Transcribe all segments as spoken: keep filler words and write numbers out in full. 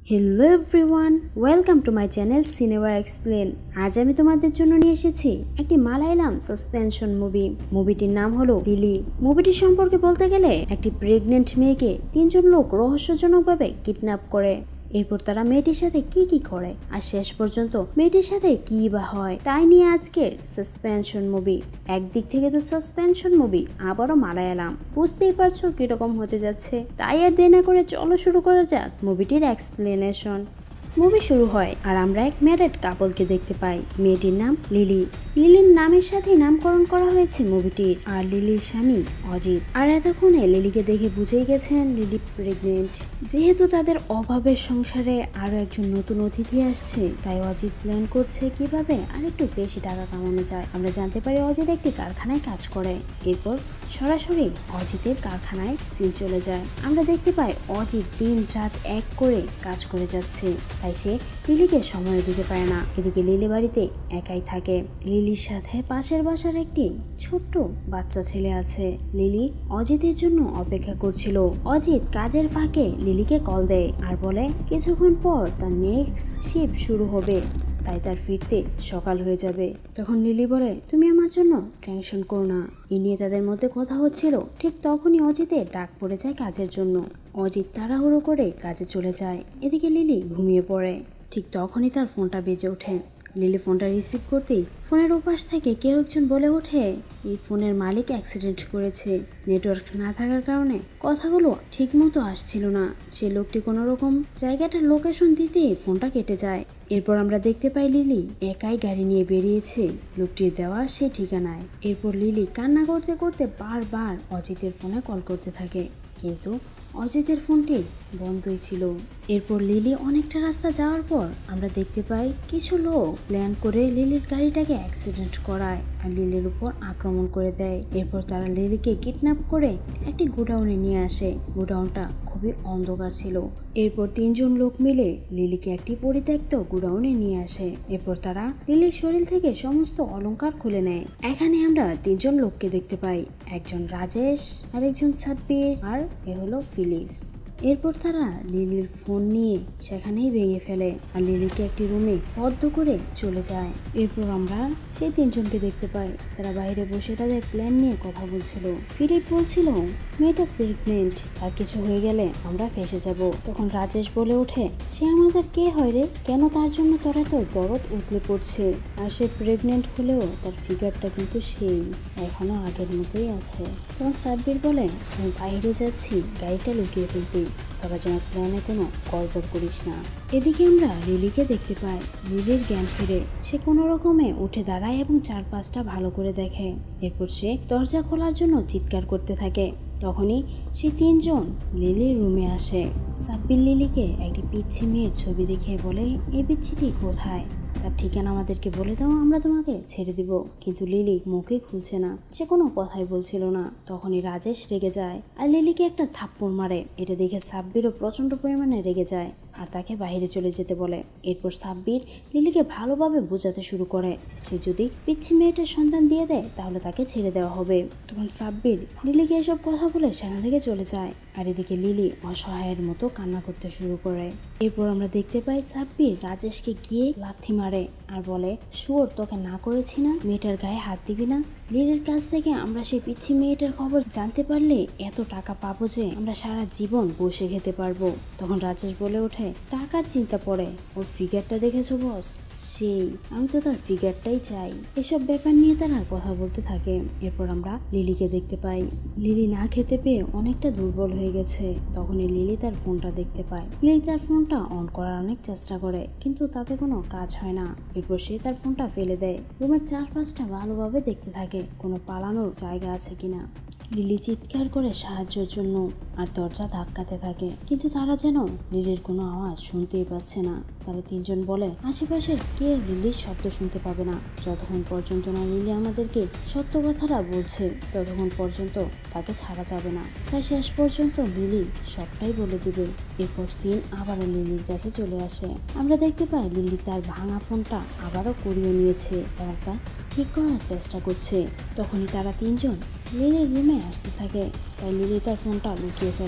Hello everyone, welcome to my channel cinema explain. আজ আমি তোমাদের জন্য নিয়ে এসেছি একটি মালায়ালাম সাসপেনশন মুভি। মুভিটির নাম হলো লিলি। মুভিটির সম্পর্কে বলতে গেলে একটি প্রেগনেন্ট মেয়েকে তিনজন লোক রহস্যজনকভাবে কিডন্যাপ করে। এরপর তারা মেয়েটির সাথে কি কি করে আর শেষ পর্যন্ত মেয়েটির সাথে কি বা হয় তাই নিয়ে আজকের সাসপেনশন মুভি। একদিক থেকে তো সাসপেনশন মুভি, আবারও মালায়ালাম, বুঝতেই পারছো কিরকম হতে যাচ্ছে। তাই আর দেরি না করে চলো শুরু করা যাক মুভিটির এক্সপ্লেনেশন। মুভি শুরু হয় আর আমরা এক ম্যারেড কাপলকে দেখতে পাই। মেয়েটির নাম লিলি। লিলির নামের সাথে নামকরণ করা হয়েছে মুভিটির। আর লিলির স্বামী অজিত। আর এতক্ষণে লিলিকে দেখে বুঝেই গেছেন লিলি প্রেগনেন্ট। যেহেতু তাদের অভাবের সংসারে আরো একজন নতুন অতিথি আসছে, তাই অজিত প্ল্যান করছে কিভাবে আর একটু বেশি টাকা কামানো যায়। আমরা জানতে পারি অজিত একটি কারখানায় কাজ করে। এরপর সরাসরি অজিতের কারখানায় সিন চলে যায়। আমরা দেখতে পাই অজিত দিন রাত এক করে কাজ করে যাচ্ছে, তাই সে লিলিকে সময় দিতে পারে না। এদিকে লিলি বাড়িতে একাই থাকে। লিলির সাথে পাশের বাসার একটি ছোট্ট বাচ্চা ছেলে আছে। লিলি অজিতের জন্য অপেক্ষা করছিল। অজিত কাজের ফাঁকে লিলিকে কল দেয় আর বলে কিছুক্ষণ পর তার নেক্সট শিফট শুরু হবে, তাই তার ফিরতে সকাল হয়ে যাবে। তখন লিলি বলে, তুমি আমার জন্য টেনশন করো না। এই নিয়ে তাদের মধ্যে কথা হচ্ছিল। ঠিক তখনই অজিতের ডাক পড়ে যায় কাজের জন্য। অজিত তাড়াহুড়ো করে কাজে চলে যায়। এদিকে লিলি ঘুমিয়ে পড়ে। ঠিক তখনই তার ফোনটা বেজে ওঠে। লিলি ফোনটা রিসিভ করতেই ফোনের ওপাশ থেকে কেউ একজন বলে ওঠে, এই ফোনের মালিক অ্যাক্সিডেন্ট করেছে। নেটওয়ার্ক না থাকার কারণে কথাগুলো ঠিক মতো আসছিল না। সে লোকটি কোনো রকম জায়গাটার লোকেশন দিতেই ফোনটা কেটে যায়। এরপর আমরা দেখতে পাই লিলি একাই গাড়ি নিয়ে বেরিয়েছে লোকটির দেওয়া সেই ঠিকানায়। এরপর লিলি কান্না করতে করতে বারবার অজিতের ফোনে কল করতে থাকে, কিন্তু অজিতের ফোনটি বন্ধই ছিল। এরপর লিলি অনেকটা রাস্তা যাওয়ার পর আমরা দেখতে পাই কিছু লোক প্ল্যান করে লিলির গাড়িটাকে অ্যাক্সিডেন্ট করায় আর লিলির উপর আক্রমণ করে দেয়। এরপর তারা লিলিকে কিডন্যাপ করে একটি গোডাউনে নিয়ে আসে। গোডাউনটা খুবই অন্ধকার ছিল। এরপর তিনজন লোক মিলে লিলিকে একটি পরিত্যক্ত গোডাউনে নিয়ে আসে। এরপর তারা লিলির শরীর থেকে সমস্ত অলংকার খুলে নেয়। এখানে আমরা তিনজন লোককে দেখতে পাই, একজন রাজেশ, আর একজন সাব্বির, আর এ হলো ফিলিপস। এরপর তারা লিলির ফোন নিয়ে সেখানেই ভেঙে ফেলে আর লিলিকে একটি রুমে বদ্ধ করে চলে যায়। এরপর আমরা সেই তিনজনকে দেখতে পাই, তারা বাইরে বসে তাদের প্ল্যান নিয়ে কথা বলছিল। ফিলিপ বলছিল মেয়েটা প্রেগনেন্ট, আর কিছু হয়ে গেলে আমরা ফেসে যাব। তখন রাজেশ বলে ওঠে, সে আমাদের কে হয় রে? কেন তার জন্য তোর এত দরদ উতলে পড়ছে? আর সে প্রেগনেন্ট হলেও তার ফিগারটা কিন্তু সেই এখনো আগের মতোই আছে। তখন সাব্বির বলে, আমি বাইরে যাচ্ছি গাড়িটা লুকিয়ে ফেলতে, তোরা যেন প্ল্যানে কোনো গড়বড় করিস না। এদিকে আমরা লিলিকে দেখতে পাই। লিলির জ্ঞান ফিরে। সে কোনো রকমে উঠে দাঁড়ায় এবং চারপাশটা ভালো করে দেখে। এরপর সে দরজা খোলার জন্য চিৎকার করতে থাকে। তখনই সে তিনজন লিলির রুমে আসে। সাব্বির লিলিকে একটি পিচ্ছি মেয়ের ছবি দেখে বলে, এই পিচ্ছিটি কোথায়? তার ঠিকানা আমাদেরকে বলে দাও, আমরা তোমাকে ছেড়ে দিব। কিন্তু লিলি মুখে খুলছে না, সে কোনো কথাই বলছিল না। তখনই রাজেশ রেগে যায় আর লিলিকে একটা থাপ্পড় মারে। এটা দেখে সাব্বিরও প্রচন্ড পরিমাণে রেগে যায় আর তাকে বাইরে চলে যেতে বলে। এরপর সাব্বির লিলিকে ভালোভাবে বোঝাতে শুরু করে, সে যদি পিচ্ছি মেয়েটার সন্তান দিয়ে দেয় তাহলে তাকে ছেড়ে দেওয়া হবে। তখন সাব্বির লিলিকে এসব কথা বলে সেখান থেকে চলে যায়। আর এদিকে লিলি অসহায়ের মতো কান্না করতে শুরু করে। এরপর আমরা দেখতে পাই সাব্বির রাজেশকে গিয়ে লাথি মারে আর বলে, শুয়োর, তোকে না করেছি না মেয়েটার গায়ে হাত দিবি না? লিলির কাছ থেকে আমরা সেই পিচ্ছি মেয়েটার খবর জানতে পারলে এত টাকা পাবো যে আমরা সারা জীবন বসে খেতে পারবো। তখন রাজেশ বলে ওঠে, টাকার চিন্তা পড়ে, ওর ফিগারটা দেখেছো বস? সেই, আমি তো তার ফিগারটাই চাই। এসব ব্যাপার নিয়ে তারা কথা বলতে থাকে। এরপর আমরা লিলিকে দেখতে পাই। লিলি না খেতে পেয়ে অনেকটা দুর্বল হয়ে গেছে। তখনই লিলি তার ফোনটা দেখতে পায়। লিলি তার ফোনটা অন করার অনেক চেষ্টা করে, কিন্তু তাতে কোনো কাজ হয় না। এরপর সে তার ফোনটা ফেলে দেয়। রুমের চারপাশটা ভালোভাবে দেখতে থাকে কোনো পালানোর জায়গা আছে কিনা। লিলি চিৎকার করে সাহায্যের জন্য আর দরজা ধাক্কাতে থাকে, কিন্তু তারা যেন লিলির কোনো আওয়াজ শুনতেই পাচ্ছে না। তারা তিনজন বলে, আশেপাশের কেউ লিলির শব্দ শুনতে পাবে না যতক্ষণ পর্যন্ত না লিলি আমাদেরকে সত্য কথাটা বলছে, ততক্ষণ পর্যন্ত তাকে ছাড়া যাবে না। তাই শেষ পর্যন্ত লিলি সবটাই বলে দিবে। এরপর সিন আবারও লিলির কাছে চলে আসে। আমরা দেখতে পাই লিলি তার ভাঙা ফোনটা আবারও কুড়িয়ে নিয়েছে এবং তা ঠিক করার চেষ্টা করছে। তখনই তারা তিনজন লিলির রুমে আসতে থাকে, তাই লিলি তার ফোনটা লুকিয়ে ফেলে।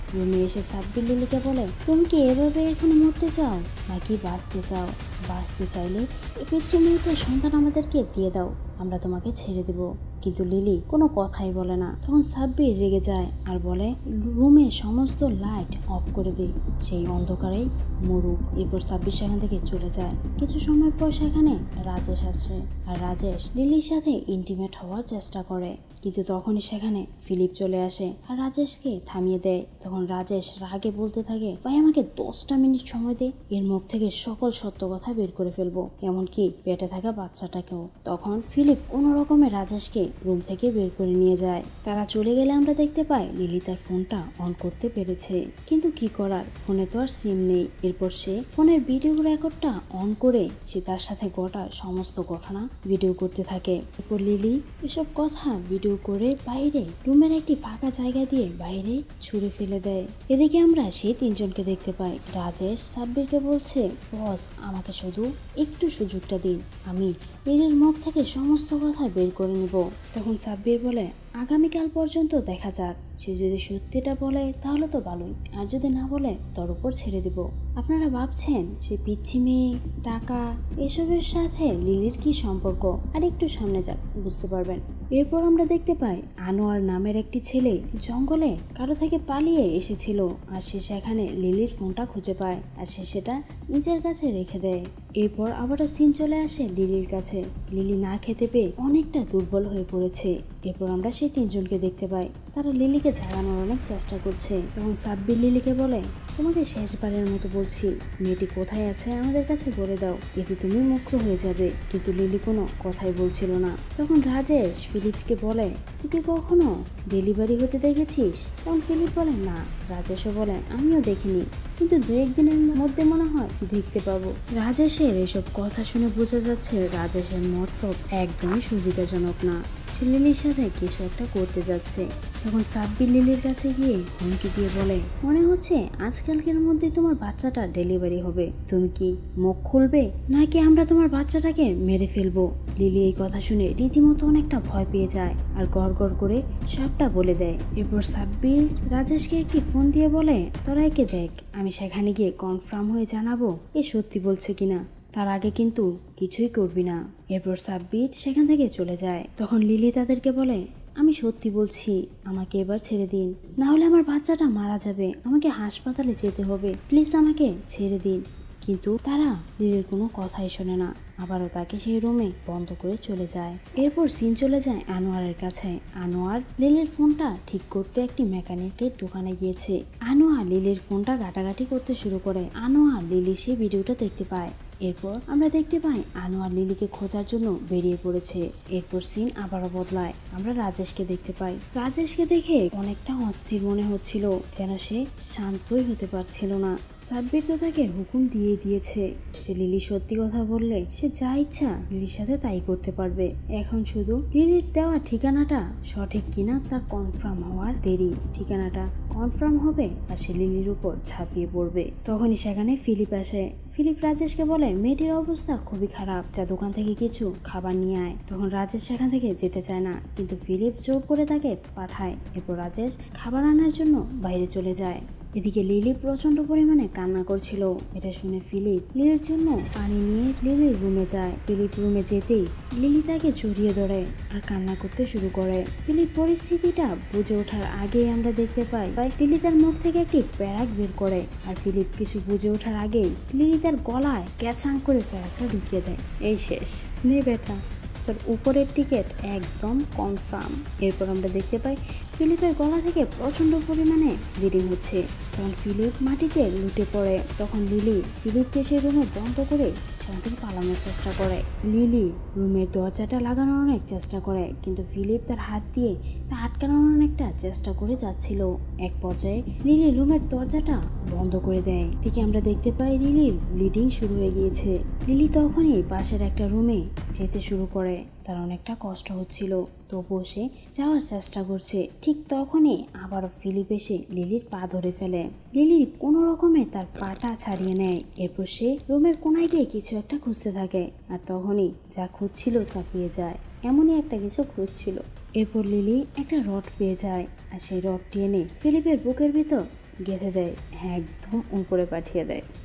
রুমে এসে সাব্বির লিলিকে বলে, তুমি কি এভাবে এখন মরতে চাও নাকি বাঁচতে চাও? বাঁচতে চাইলে এই পিচ্ছি মেয়েটার সন্তান আমাদেরকে দিয়ে দাও, আমরা তোমাকে ছেড়ে দেব। কিন্তু লিলি কোনো কথাই বলে না। তখন সাব্বির রেগে যায় আর বলে, রুমে সমস্ত লাইট অফ করে দে, সেই অন্ধকারেই মরুক। এরপর সাব্বির সেখান থেকে চলে যায়। কিছু সময় পর সেখানে রাজেশ আসে আর রাজেশ লিলির সাথে ইন্টিমেট হওয়ার চেষ্টা করে, কিন্তু তখনই সেখানে ফিলিপ চলে আসে আর রাজেশকে থামিয়ে দেয়। তখন রাজেশ রাগে বলতে থাকে, ভাই আমাকে দশটা মিনিট সময় দে, এর মুখ থেকে সকল সত্য কথা বের করে ফেলবো, এমনকি পেটে থাকা বাচ্চাটাকেও। তখন ফিলিপ কোনো রকমে রাজেশকে রুম থেকে বের করে নিয়ে যায়। তারা চলে গেলে আমরা দেখতে পাই লিলি তার ফোনটা অন করতে পেরেছে, কিন্তু কি করার, ফোনে তো আর সিম নেই। এরপর সে ফোনের ভিডিও রেকর্ডটা অন করে সে তার সাথে ঘটা সমস্ত ঘটনা ভিডিও করতে থাকে। এরপর লিলি এসব কথা ভিডিও করে বাইরে রুমের একটি ফাঁকা জায়গা দিয়ে বাইরে ছুঁড়ে ফেলে দেয়। এদিকে আমরা সেই তিনজনকে দেখতে পাই। রাজেশ সাব্বিরকে বলছে, বস আমাকে শুধু একটু সুযোগটা দিন, আমি লিলির মুখ থেকে সমস্ত কথা বের করে নেব। তখন সাব্বির বলে, আগামীকাল পর্যন্ত দেখা যাক, সে যদি সত্যিটা বলে তাহলে তো ভালোই, আর যদি না বলে তোর উপর ছেড়ে দিব। আপনারা ভাবছেন সে পিচ্ছি মেয়ে, টাকা এসবের সাথে লিলির কি সম্পর্ক? আর একটু সামনে যাক বুঝতে পারবেন। এরপর আমরা দেখতে পাই আনোয়ার নামের একটি ছেলে জঙ্গলে কারো থেকে পালিয়ে এসেছিল আর সে সেখানে লিলির ফোনটা খুঁজে পায় আর সে সেটা নিজের কাছে রেখে দেয়। এরপর আবারও সিন চলে আসে লিলির কাছে। লিলি না খেতে পেয়ে অনেকটা দুর্বল হয়ে পড়েছে। এরপর আমরা সেই তিনজনকে দেখতে পাই, তারা লিলিকে ঝাড়ানোর অনেক চেষ্টা করছে। তখন সাব্বির লিলিকে বলে, তোমাকে শেষবারের মতো বলছি, মেয়েটি কোথায় আছে আমাদের কাছে বলে দাও, এতে তুমি মুখ্য হয়ে যাবে। কিন্তু লিলি কোনো কথাই বলছিল না। তখন রাজেশ ফিলিপকে বলে, তুই কি কখনো ডেলিভারি হতে দেখেছিস? তখন ফিলিপ বলে, না। রাজেশও বলে, আমিও দেখিনি, কিন্তু দু একদিনের মধ্যে মনে হয় দেখতে পাবো। রাজেশের এসব কথা শুনে বোঝা যাচ্ছে রাজেশের মতলব একদমই সুবিধাজনক না, সে লিলির সাথে কিছু একটা করতে যাচ্ছে। তখন সাব্বির লিলির কাছে গিয়ে হুমকি দিয়ে বলে, মনে হচ্ছে আজকালকের মধ্যে তোমার বাচ্চাটা ডেলিভারি হবে, তুমি কি মুখ খুলবে নাকি আমরা তোমার বাচ্চাটাকে মেরে ফেলবো? লিলি এই কথা শুনে রীতিমতো অনেকটা ভয় পেয়ে যায় আর গড় গড় করে সবটা বলে দেয়। এরপর সাব্বির রাজেশকে একটি ফোন দিয়ে বলে, তোরা একে দেখ, আমি সেখানে গিয়ে কনফার্ম হয়ে জানাবো এ সত্যি বলছে কিনা, তার আগে কিন্তু কিছুই করবি না। এরপর সাব্বির সেখান থেকে চলে যায়। তখন লিলি তাদেরকে বলে, আমি সত্যি বলছি, আমাকে এবার ছেড়ে দিন, না হলে আমার বাচ্চাটা মারা যাবে, আমাকে হাসপাতালে যেতে হবে, প্লিজ আমাকে ছেড়ে দিন। কিন্তু তারা লিলির কোনো কথাই শোনে না, আবারও তাকে সেই রুমে বন্ধ করে চলে যায়। এরপর সিন চলে যায় আনোয়ারের কাছে। আনোয়ার লিলির ফোনটা ঠিক করতে একটি মেকানিকের দোকানে গিয়েছে। আনোয়ার লিলির ফোনটা ঘাটাঘাটি করতে শুরু করে। আনোয়ার লিলি সেই ভিডিওটা দেখতে পায়। এরপর আমরা দেখতে পাই আনোয়ার লিলিকে খোঁজার জন্য বেরিয়ে পড়েছে। এরপর সিন আবারও বদলায়, আমরা রাজেশকে দেখতে পাই। রাজেশকে দেখে অনেকটা অস্থির মনে হচ্ছিল, যেন সে শান্তই হতে পারছিল না। সাব্বির তো তাকে হুকুম দিয়ে দিয়েছে যে লিলি সত্যি কথা বললে সে যা ইচ্ছা লিলির সাথে তাই করতে পারবে। এখন শুধু লিলির দেওয়া ঠিকানাটা সঠিক কিনা তার কনফার্ম হওয়ার দেরি। ঠিকানাটা কনফার্ম হবে আর সে লিলির উপর ঝাঁপিয়ে পড়বে। তখনই সেখানে ফিলিপ আসে। ফিলিপ রাজেশকে বলে, মেয়েটির অবস্থা খুবই খারাপ, যা দোকান থেকে কিছু খাবার নিয়ে আয়। তখন রাজেশ সেখান থেকে যেতে চায় না, কিন্তু ফিলিপ জোর করে তাকে পাঠায়। এরপর রাজেশ খাবার আনার জন্য বাইরে চলে যায়। এদিকে লিলি প্রচন্ড পরিমাণে কান্না করছিল। এটা শুনে ফিলিপ লিলির জন্য পানি নিয়ে লিলির রুমে যায়। ফিলিপ রুমে যেতেই লিলি তাকে জড়িয়ে ধরে আর কান্না করতে শুরু করে। ফিলিপ পরিস্থিতিটা বুঝে ওঠার আগেই আমরা দেখতে পাই লিলি তার মুখ থেকে একটি প্যারাক বের করে, আর ফিলিপ কিছু বুঝে ওঠার আগেই লিলি তার গলায় ক্যাচাং করে প্যারাকটা ঢুকিয়ে দেয়। এই শেষ, নে বেটা, তোর উপরের টিকিট একদম কনফার্ম। এরপর আমরা দেখতে পাই ফিলিপের গলা থেকে প্রচন্ড পরিমাণে ব্লিডিং হচ্ছে। তখন ফিলিপ মাটিতে লুটে পড়ে। তখন লিলি ফিলিপকে সে রুমে বন্ধ করে সেখান থেকে পালানোর চেষ্টা করে। লিলি রুমের দরজাটা লাগানোর অনেক চেষ্টা করে, কিন্তু ফিলিপ তার হাত দিয়ে তা আটকানোর অনেকটা চেষ্টা করে যাচ্ছিল। এক পর্যায়ে লিলি রুমের দরজাটা বন্ধ করে দেয়। থেকে আমরা দেখতে পাই লিলির ব্লিডিং শুরু হয়ে গিয়েছে। লিলি তখনই পাশের একটা রুমে যেতে শুরু করে। তার অনেকটা কষ্ট হচ্ছিল, তবুও সে যাওয়ার চেষ্টা করছে। ঠিক তখনই আবারও ফিলিপ এসে লিলির পা ধরে ফেলে। লিলির কোনো রকমে তার পাটা ছাড়িয়ে নেয়। এরপর সে রুমের কোনায় গিয়ে কিছু একটা খুঁজতে থাকে, আর তখনই যা খুঁজছিল তা পেয়ে যায়। এমনই একটা কিছু খুঁজছিল। এরপর লিলি একটা রড পেয়ে যায়, আর সেই রডটি এনে ফিলিপের বুকের ভিতর গেঁথে দেয়, একদম উপরে পাঠিয়ে দেয়।